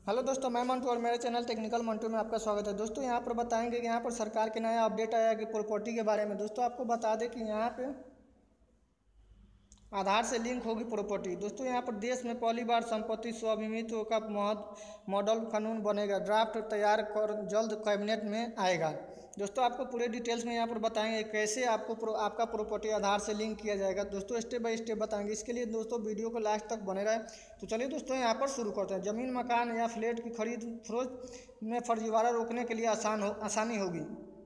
Hello दोस्तों, मैं मंटू और मेरे चैनल टेक्निकल मंटू में आपका स्वागत है। दोस्तों यहाँ पर बताएंगे कि यहाँ पर सरकार के नया अपडेट आया है कि प्रॉपर्टी के बारे में। दोस्तों आपको बता दें कि यहाँ पे आधार से लिंक होगी प्रॉपर्टी। दोस्तों यहाँ पर देश में पहली बार संपत्ति स्वामित्व का मॉडल कानून बनेगा। ड्राफ्ट तैयार कर जल्द कैबिनेट में आएगा। दोस्तों आपको पूरे डिटेल्स में यहाँ पर बताएंगे कैसे आपका प्रॉपर्टी आधार से लिंक किया जाएगा। दोस्तों स्टेप बाय स्टेप बताएंगे। इसके लिए दोस्तों वीडियो को लास्ट तक बने रहे। तो चलिए दोस्तों यहाँ पर शुरू करते हैं। ज़मीन, मकान या फ्लैट की खरीद फरोख्त में फर्जीवाड़ा रोकने के लिए आसानी होगी।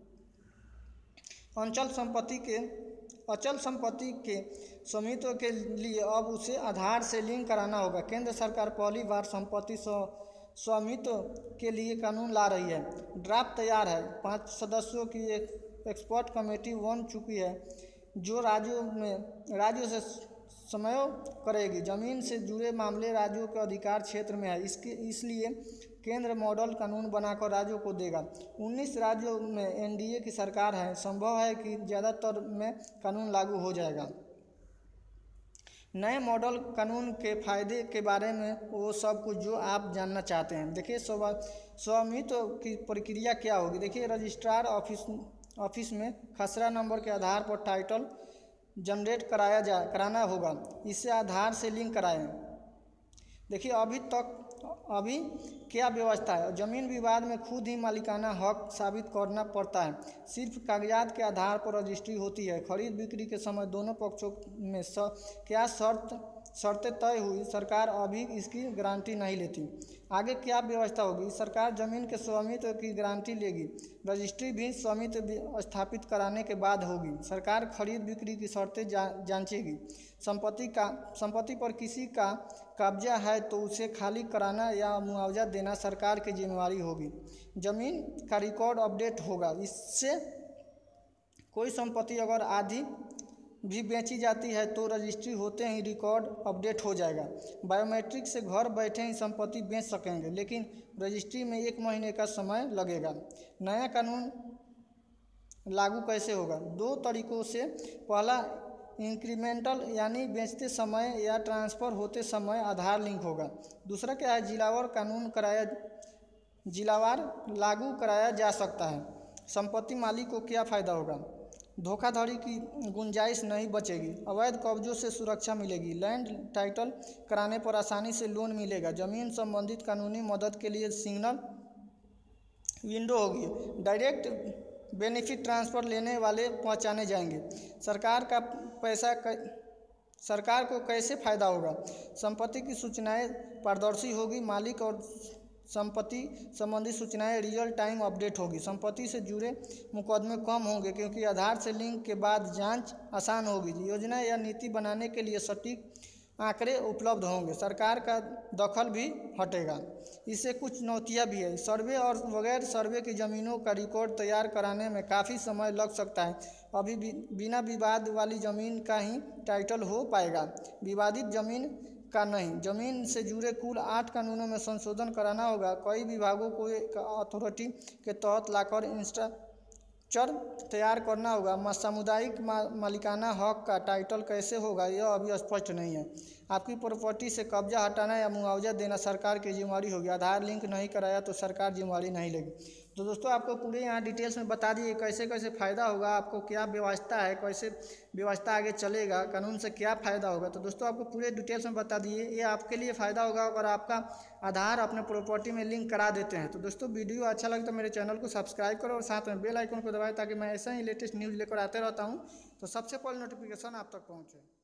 अचल संपत्ति के स्वामित्व के लिए अब उसे आधार से लिंक कराना होगा। केंद्र सरकार पहली बार संपत्ति स्वामित्व के लिए कानून ला रही है। ड्राफ्ट तैयार है। 5 सदस्यों की एक एक्सपर्ट कमेटी बन चुकी है जो राज्यों से समन्वय करेगी। जमीन से जुड़े मामले राज्यों के अधिकार क्षेत्र में है, इसलिए केंद्र मॉडल कानून बनाकर राज्यों को देगा। 19 राज्यों में एनडीए की सरकार है। संभव है कि ज़्यादातर में कानून लागू हो जाएगा। नए मॉडल कानून के फायदे के बारे में वो सब कुछ जो आप जानना चाहते हैं। देखिए स्वामित्व की प्रक्रिया क्या होगी। देखिए रजिस्ट्रार ऑफिस में खसरा नंबर के आधार पर टाइटल जनरेट कराना होगा। इसे आधार से लिंक कराएं। देखिए अभी क्या व्यवस्था है। ज़मीन विवाद में खुद ही मालिकाना हक साबित करना पड़ता है। सिर्फ कागजात के आधार पर रजिस्ट्री होती है। खरीद बिक्री के समय दोनों पक्षों में क्या शर्तें तय हुई, सरकार अभी इसकी गारंटी नहीं लेती। आगे क्या व्यवस्था होगी। सरकार ज़मीन के स्वामित्व की गारंटी लेगी। रजिस्ट्री भी स्वामित्व स्थापित कराने के बाद होगी। सरकार खरीद बिक्री की शर्तें जांचेगी। संपत्ति पर किसी का कब्जा है तो उसे खाली कराना या मुआवजा देना सरकार की जिम्मेवारी होगी। ज़मीन का रिकॉर्ड अपडेट होगा। इससे कोई संपत्ति अगर आधी भी बेची जाती है तो रजिस्ट्री होते ही रिकॉर्ड अपडेट हो जाएगा। बायोमेट्रिक से घर बैठे ही संपत्ति बेच सकेंगे, लेकिन रजिस्ट्री में 1 महीने का समय लगेगा। नया कानून लागू कैसे होगा। 2 तरीक़ों से। पहला इंक्रीमेंटल यानी बेचते समय या ट्रांसफ़र होते समय आधार लिंक होगा। दूसरा क्या है, जिलावार लागू कराया जा सकता है। संपत्ति मालिक को क्या फ़ायदा होगा। धोखाधड़ी की गुंजाइश नहीं बचेगी। अवैध कब्जों से सुरक्षा मिलेगी। लैंड टाइटल कराने पर आसानी से लोन मिलेगा। ज़मीन संबंधित कानूनी मदद के लिए सिंगल विंडो होगी। डायरेक्ट बेनिफिट ट्रांसफ़र लेने वाले पहचाने जाएंगे। सरकार को कैसे फ़ायदा होगा। संपत्ति की सूचनाएं पारदर्शी होगी। मालिक और संपत्ति संबंधी सूचनाएं रियल टाइम अपडेट होगी। संपत्ति से जुड़े मुकदमे कम होंगे क्योंकि आधार से लिंक के बाद जांच आसान होगी। योजना या नीति बनाने के लिए सटीक आंकड़े उपलब्ध होंगे। सरकार का दखल भी हटेगा। इससे कुछ चुनौतियां भी है। सर्वे और बगैर सर्वे की ज़मीनों का रिकॉर्ड तैयार कराने में काफ़ी समय लग सकता है। अभी बिना विवाद वाली ज़मीन का ही टाइटल हो पाएगा, विवादित ज़मीन का नहीं। ज़मीन से जुड़े कुल 8 कानूनों में संशोधन कराना होगा। कई विभागों को एक अथॉरिटी के तहत लाकर इंस्ट्रक्चर तैयार करना होगा। सामुदायिक मालिकाना हक का टाइटल कैसे होगा, यह अभी स्पष्ट नहीं है। आपकी प्रॉपर्टी से कब्जा हटाना या मुआवजा देना सरकार की जिम्मेवारी होगी। आधार लिंक नहीं कराया तो सरकार जिम्मेवारी नहीं लेगी। तो दोस्तों आपको पूरे यहाँ डिटेल्स में बता दिए कैसे कैसे फ़ायदा होगा, आपको क्या व्यवस्था है, कैसे व्यवस्था आगे चलेगा, कानून से क्या फ़ायदा होगा। तो दोस्तों आपको पूरे डिटेल्स में बता दिए। ये आपके लिए फ़ायदा होगा अगर आपका आधार अपने प्रॉपर्टी में लिंक करा देते हैं। तो दोस्तों वीडियो अच्छा लगे तो मेरे चैनल को सब्सक्राइब करो और साथ में बेल आइकन को दबाएं ताकि मैं ऐसा ही लेटेस्ट न्यूज़ लेकर आते रहता हूँ तो सबसे पहले नोटिफिकेशन आप तक पहुँचे।